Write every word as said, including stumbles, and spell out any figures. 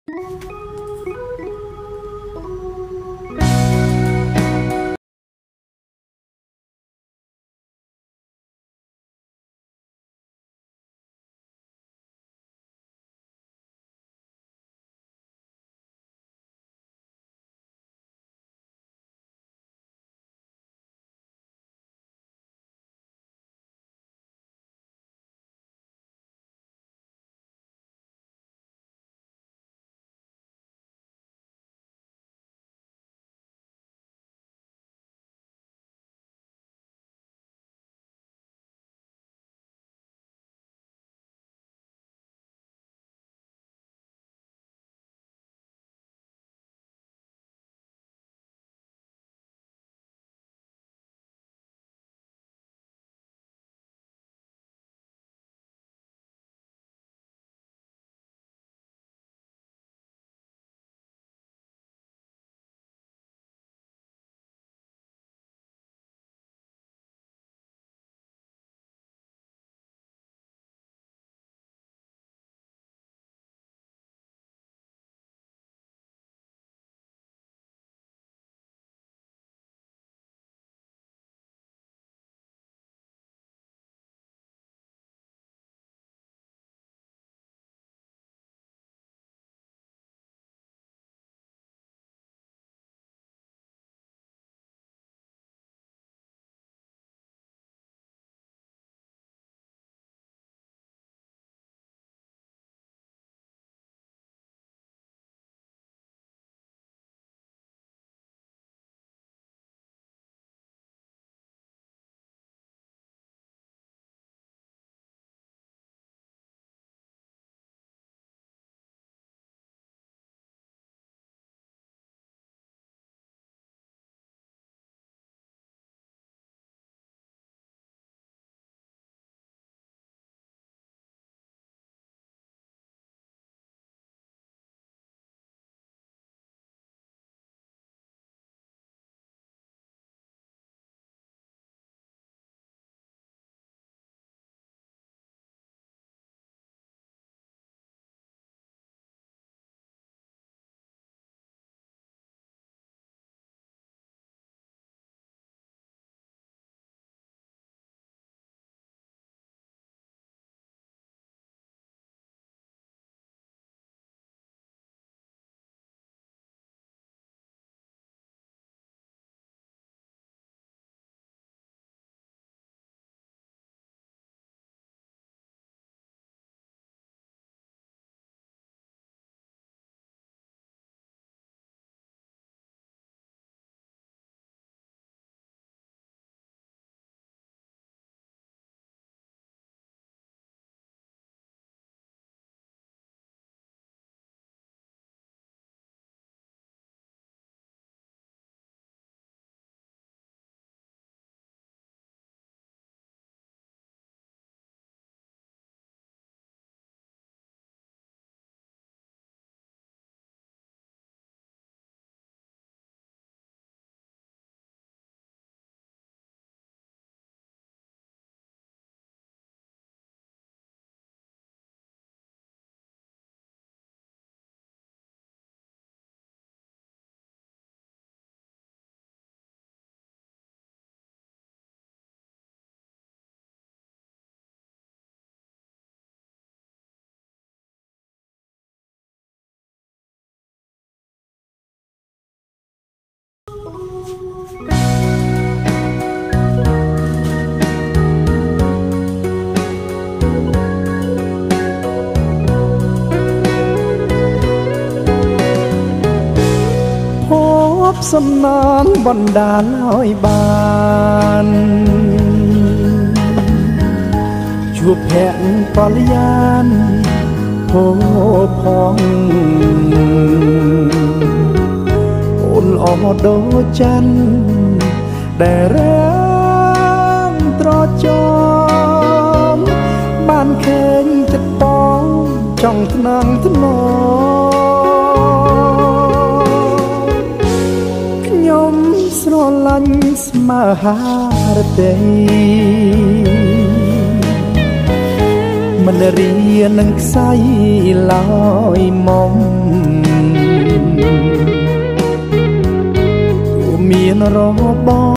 สำนานบรรดาลอยบานชูแผ่นปลยานโพพองโอนออโดจันแต่เรื่องตรอจอมบ้านเคยจะปองจ้องทนังทนอสรลันสมาหารเตยมันเรียนนังใสลอยมอมមានរបប